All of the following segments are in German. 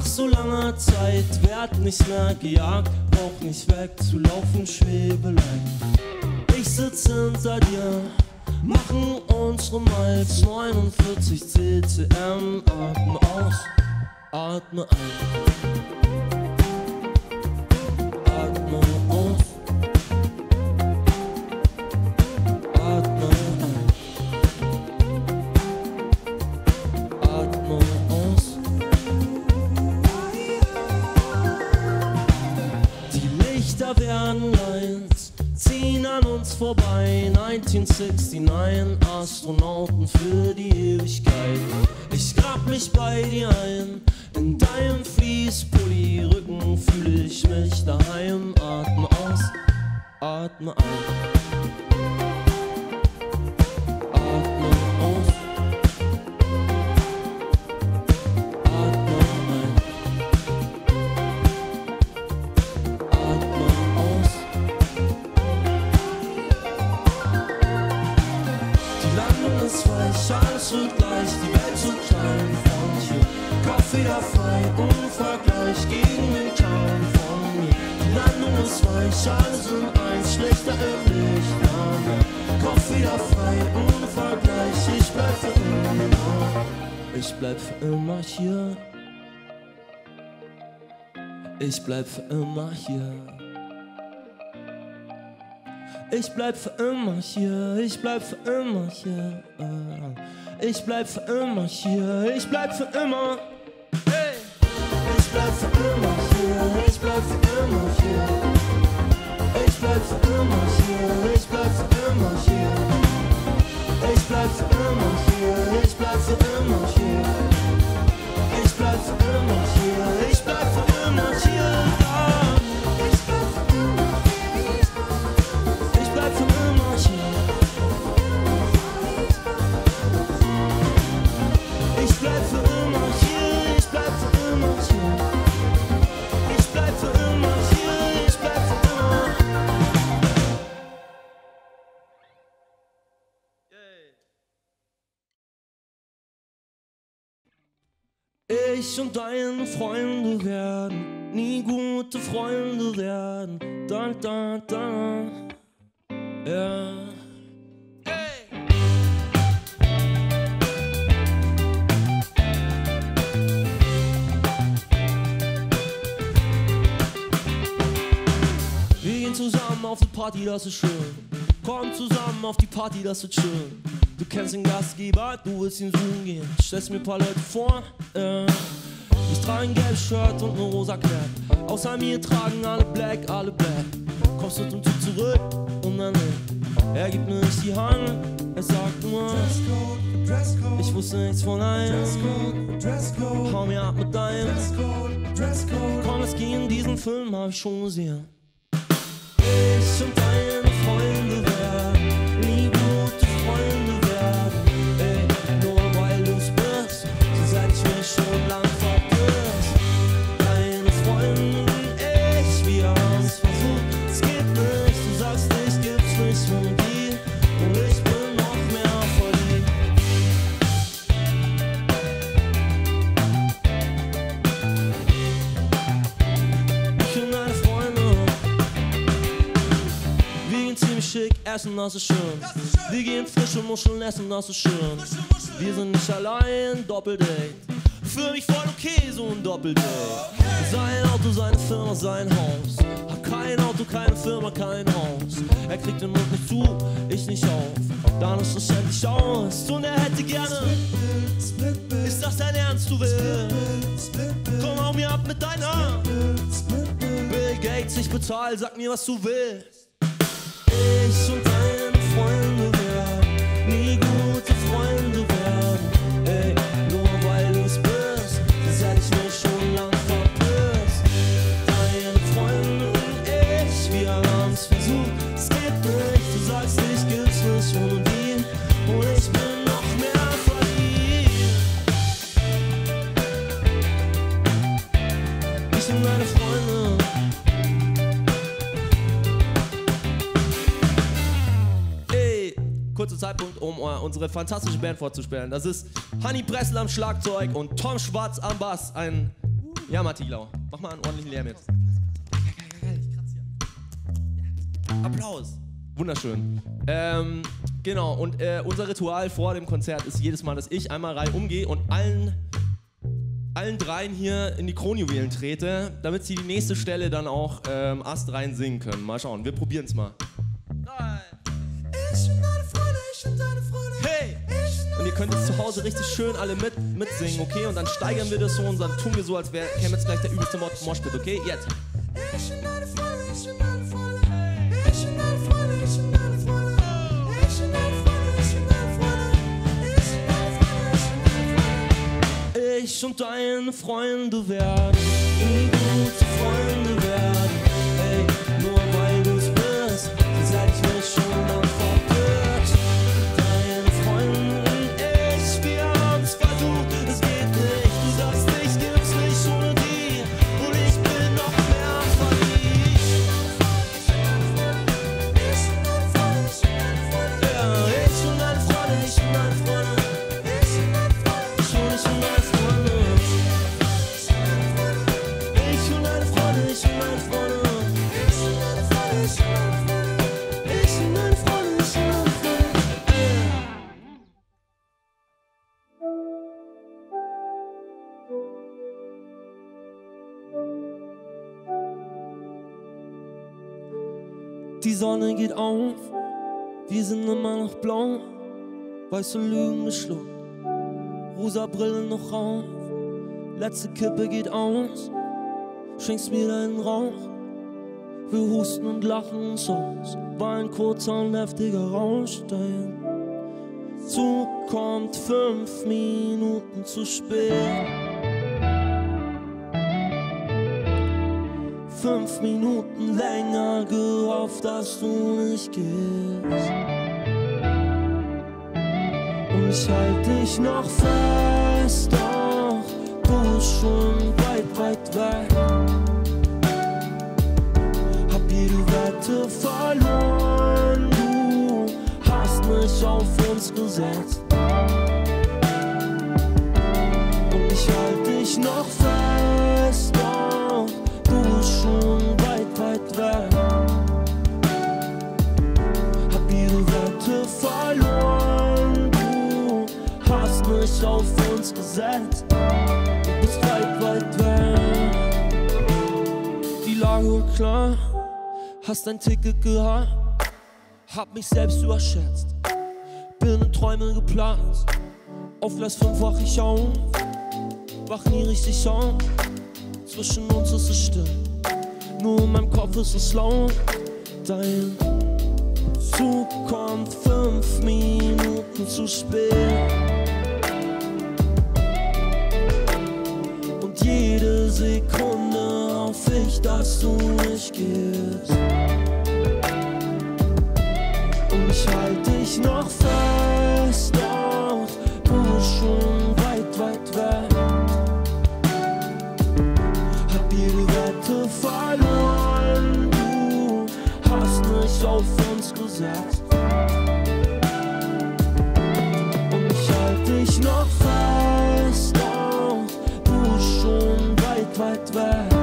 Nach so langer Zeit werd nicht mehr gejagt, brauch nicht wegzulaufen, Schwebelein. Ich sitze hinter dir, machen unsere Miles 49 CCM. Atme aus, atme ein. Atme aus, atme ein. Atme aus. Die Lichter werden eins, ziehen an uns vorbei. 1969, Astronauten für die Ewigkeit. Ich grab mich bei dir ein, in deinem Fließpulli Rücken fühle ich mich daheim. Atme aus, atme ein. Atme aus, atme ein. Atme aus. Die Landung ist weich, alles wird gleich, die Welt so klein von hier. Kaffee da frei, Unvergleich gegen den Traum von mir. Die Landung ist weich, alles in eins, schlechter im Licht. Kaffee da frei, Unvergleich, ich bleib für immer. Ich bleib für immer hier. Ich bleib für immer hier. Ich bleib für immer hier, ich bleib für immer hier. Ich bleib für immer hier, ich bleib für immer. Hey. Ich bleib für immer hier, ich bleib für immer hier. Ich bleib für immer hier, ich bleib für immer hier. Ich bleib für immer hier, ich bleib für immer hier. Ich bleib für immer hier, ich bleib für immer hier. Ich und deine Freunde werden nie gute Freunde werden. Da, da, da. Ja. Hey. Wir gehen zusammen auf die Party, das ist schön. Komm zusammen auf die Party, das wird schön. Du kennst den Gastgeber, du willst ihn suchen gehen. Stellst mir ein paar Leute vor, ich trage ein gelbes Shirt und ein rosa Kleid. Außer mir tragen alle Black, alle Black. Kommst du zum Zug zurück und dann er gibt mir nicht die Hand, er sagt nur ich wusste nichts von einem. Hau mir ab mit deinem. Komm, es ging in diesen Film, hab ich schon gesehen. Ich und deine Freunde werden nie gute Freunde werden. Ey, nur weil du's bist, so seit ich mich schon lang verpisst. Deine Freunde und ich, wir haben's versucht, es geht nicht. Du sagst nicht, gibt's nicht von dir und ich bin noch mehr verliebt. Ich und deine Freunde, wir gehen ziemlich schick essen, das ist schön. Wir gehen frische Muscheln essen, das ist schön. Wir sind nicht allein, Doppeldate. Für mich voll okay, so ein Doppeldate. Sein Auto, seine Firma, sein Haus. Hab kein Auto, keine Firma, kein Haus. Er kriegt den Mund nicht zu, ich nicht auf. Dann ist es endlich aus und er hätte gerne. Ist das dein Ernst, du willst? Komm, hau mir ab mit deiner. Bill Gates, ich bezahl, sag mir, was du willst. Ich und deine Freunde werden nie gute Freunde werden. Ey, nur weil du's bist, das hätte ich mich schon lang verpisst. Deine Freunde und ich, wir haben's versucht, es geht nicht. Du sagst nicht, gibt's nicht ohne die und ich bin noch mehr verliebt. Ich und meine Freunde. Kurzer Zeitpunkt, um unsere fantastische Band vorzustellen. Das ist Hanni Bressel am Schlagzeug und Tom Schwarz am Bass. Ein Ja, Mattiglau, mach mal einen ordentlichen Lärm jetzt. Applaus. Wunderschön. Genau, und unser Ritual vor dem Konzert ist jedes Mal, dass ich einmal reihum umgehe und allen dreien hier in die Kronjuwelen trete, damit sie die nächste Stelle dann auch astrein singen können. Mal schauen, wir probieren es mal. Ich und deine Freunde, ich und deine Freunde. Hey! Und ihr könnt jetzt zu Hause richtig schön alle mitsingen, okay? Und dann steigern wir das so und dann tun wir so, als käme jetzt gleich der übelste Moshpit, okay? Jetzt. Ich und deine Freunde, ich und deine Freunde. Ich und deine Freunde, ich und deine Freunde. Ich und deine Freunde, ich und deine Freunde. Ich und deine Freunde, ich und deine Freunde. Ich und deine Freunde werden nie gute Freunde werden. Ey, nur weil du's bist, sonst hätte ich mich schon mal verwirrt. Deine Freunde, ich, wir haben's versucht, es geht nicht. Du sagst, ich gibt's nicht ohne die und ich bin noch mehr verliebt. Ich und deine Freunde, ich und deine Freunde. Ja, ich und deine Freunde, ich und deine Freunde. Ich und deine Freunde, ich und deine Freunde. Ich und deine Freunde, ich und deine Freunde. Ich und deine Freunde, ich und deine Freunde. Ich und deine Freunde, ich und deine Freunde. Die Sonne geht auf, wir sind immer noch blau, weiße Lügen geschluckt, rosa Brille noch auf, letzte Kippe geht aus, schenkst mir deinen Rauch, wir husten und lachen uns aus, war ein kurzer und heftiger Rausch, dein Zug kommt 5 Minuten zu spät. 5 Minuten länger gehofft, dass du nicht gehst. Und ich halte dich noch fest, doch du bist schon weit, weit weg. Hab jede Wette verloren, du hast mich auf uns gesetzt. Und ich halte dich noch fest, doch du bist schon weit, weit weg. Hab jede Wette verloren, du hast mich auf uns gesetzt. Du bist weit, weit weg. Die Lage war klar, hast ein Ticket gehabt, hab mich selbst überschätzt, bin in Träume geplatzt. Auf Gleis 5 wach ich auf, wach nie richtig auf. Zwischen uns ist es still, nur in meinem Kopf ist es laut. Dein Zug kommt 5 Minuten zu spät. Und jede Sekunde hoffe ich, dass du nicht gehst. Und ich halte dich noch fest, doch du bist schon weit, weit weg. Jede Wette verloren, du hast mich auf uns gesetzt. Und ich halte dich noch fest, doch du bist schon weit, weit weg.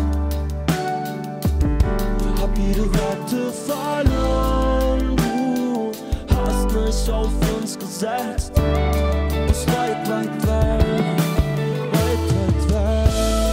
Hab jede Wette verloren, du hast mich auf uns gesetzt. Du bist weit, weit weg, weit, weit weg.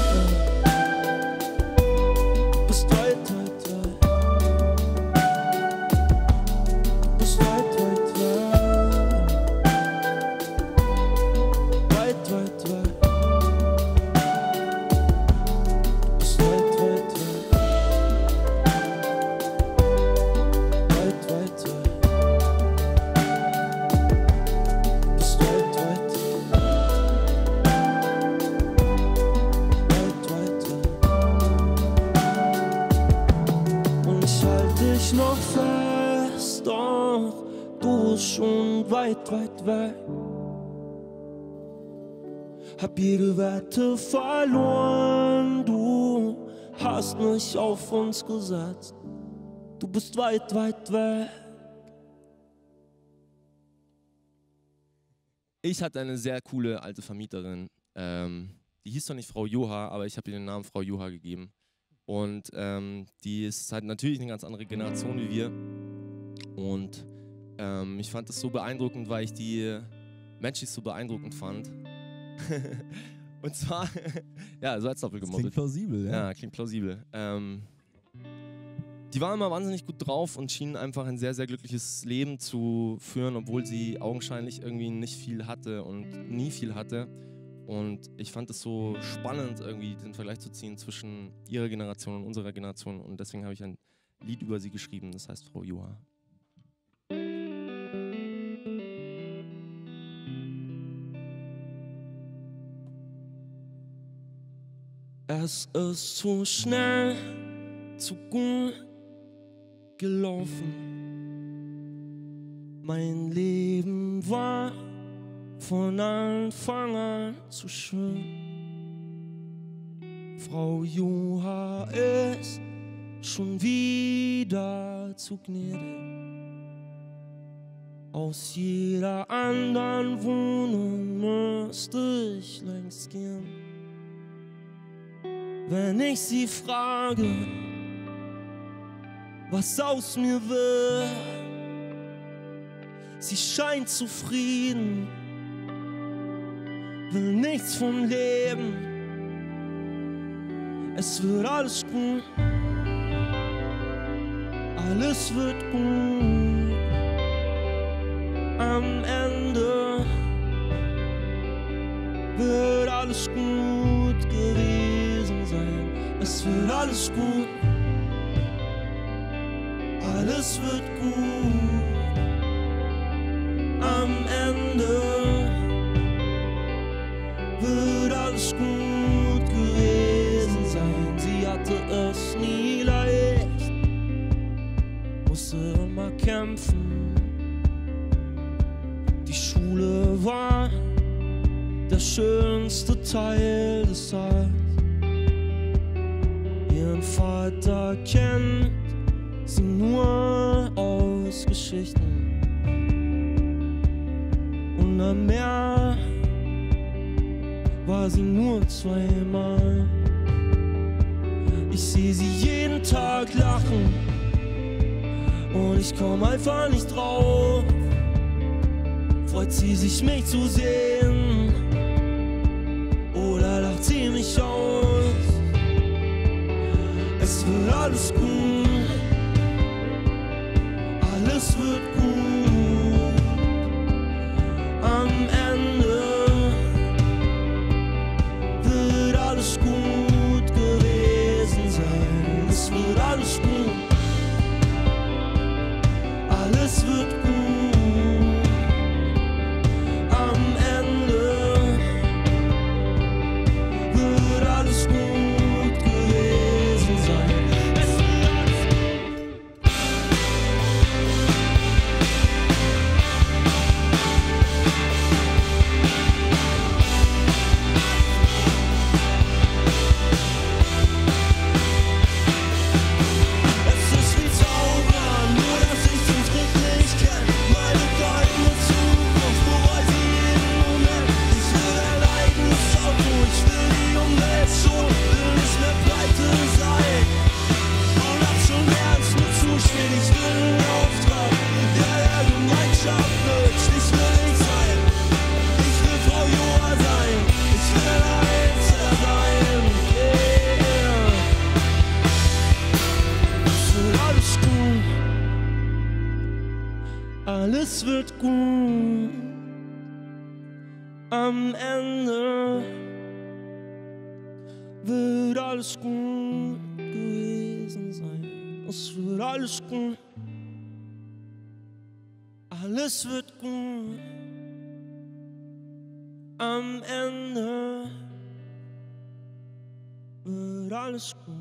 Noch fest, doch du bist schon weit, weit weg. Hab jede Wette verloren, du hast mich auf uns gesetzt. Du bist weit, weit weg. Ich hatte eine sehr coole alte Vermieterin, die hieß doch nicht Frau Joha, aber ich habe ihr den Namen Frau Joha gegeben. Und die ist halt natürlich eine ganz andere Generation wie wir. Und ich fand das so beeindruckend, weil ich die menschlich so beeindruckend fand. Und zwar, ja, so als doppelt gemoppelt. Klingt plausibel, ja. Ja, klingt plausibel. Die war immer wahnsinnig gut drauf und schien einfach ein sehr, sehr glückliches Leben zu führen, obwohl sie augenscheinlich irgendwie nicht viel hatte und nie viel hatte. Und ich fand es so spannend, irgendwie den Vergleich zu ziehen zwischen ihrer Generation und unserer Generation. Und deswegen habe ich ein Lied über sie geschrieben, das heißt Frau Joha. Es ist zu schnell, zu gut gelaufen. Mein Leben war von Anfang an zu schön. Frau Joha ist schon wieder zu gnädig. Aus jeder anderen Wohnung müsste ich längst gehen. Wenn ich sie frage, was aus mir wird, sie scheint zufrieden, will nichts vom Leben. Es wird alles gut, alles wird gut. Am Ende wird alles gut gewesen sein. Es wird alles gut, alles wird gut. Am Ende wird alles gut gewesen sein. Sie hatte es nie leicht, musste immer kämpfen. Die Schule war der schönste Teil des Tages. Ihren Vater kennt sie nur aus Geschichten. Und am Meer war sie nur zweimal. Ich sehe sie jeden Tag lachen und ich komm einfach nicht drauf. Freut sie sich, mich zu sehen, oder lacht sie mich aus? Es wird alles gut, alles wird gut. Am Ende wird alles gut gewesen sein. Es wird alles gut, alles wird gut. Alles wird gut, am Ende wird alles gut gewesen sein. Es wird alles gut, alles wird gut, am Ende wird alles gut.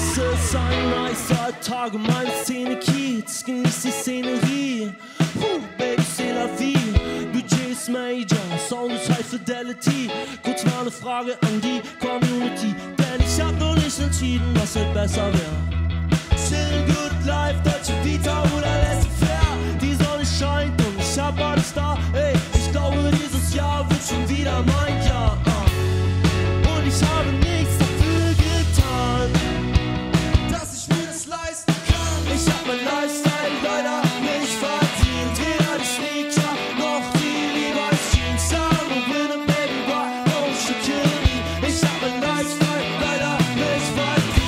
Es ist ein nicer Tag in meinem Szene-Kiez. Genieß die Szenerie. Baby, c'est la vie. Budget ist Major, Sound ist High Fidelity. Kurz mal eine Frage an die Community, denn ich hab noch nicht entschieden, was halt besser wäre. Chill, good life, deutsche Vita oder laissez-faire. Die Sonne scheint und ich hab alles da. Ey, ich glaube, dieses Jahr wird schon wieder mein Jahr. Und ich habe nichts dafür getan, dass ich mir das leisten kann. Ich hab mein Lifestyle leider nicht verdient. Weder die Sneaker noch die Levi's Jeans. I'm a winner, baby, why don't you kill me? Ich hab mein Lifestyle leider nicht verdient.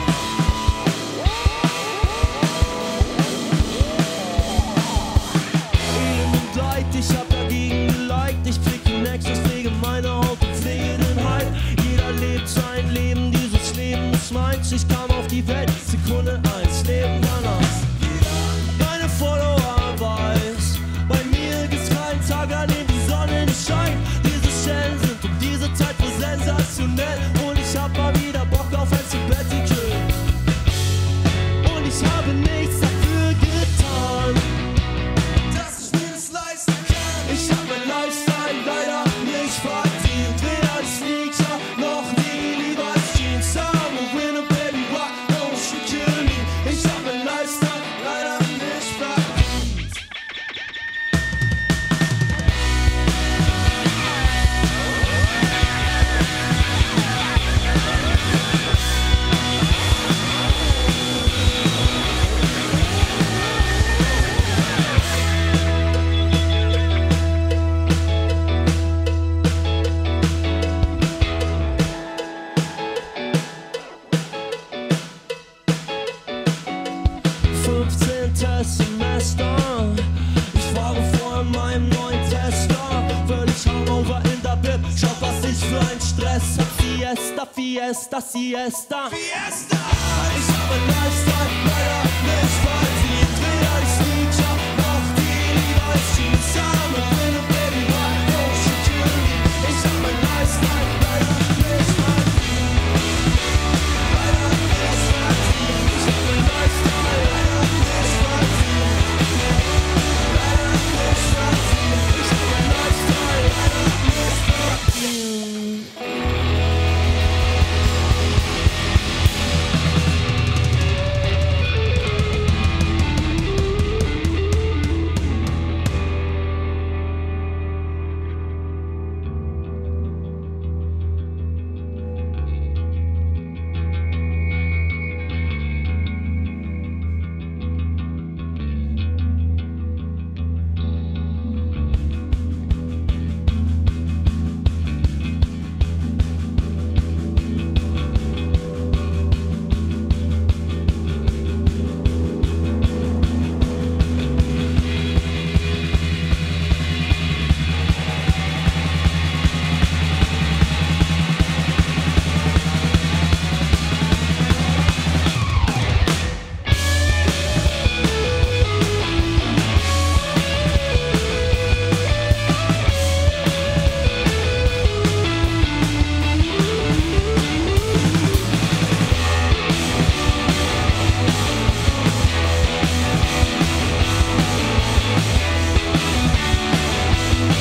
Elend Leid, ich hab dagegen geliked. Ich pflege Nexus, pflege meine Haut und pflege den Hype. Jeder lebt sein Leben, dieses Leben ist meins. Ich kam auf die Welt, Sekunde 1, Leben danach. Meine Follower weiß, bei mir gibt's keinen Tag, an dem die Sonne nicht scheint. Diese Stellen sind um diese Zeit für sensationell. Und ich hab mal wieder Bock auf ein Sabbatical. Und ich habe nichts dafür getan, dass ich mir das leisten kann. Ich hab mein Lifestyle leider nicht verdient. Weder die Sneaker noch die Levi's Jeans. I'm a winner, baby, why don't you kill me? Ich hab mein Lifestyle leider nicht verdient. Semester. Ich fahre vor in meinem neuen Tesla. Völlig Hangover in der Bib. Schaut, was ich für einen Stress hab. Fiesta, Fiesta, Siesta. Fiesta! Ich hab mein Lifestyle leider nicht verdient. Weder die Sneaker noch die Levi's Jeans. I'm a winner, baby, why don't you kill me? Ich hab mein Lifestyle leider nicht verdient. Leider nicht verdient. Ich hab mein Lifestyle leider nicht verdient.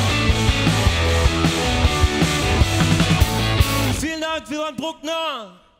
Wir waren Bruckner.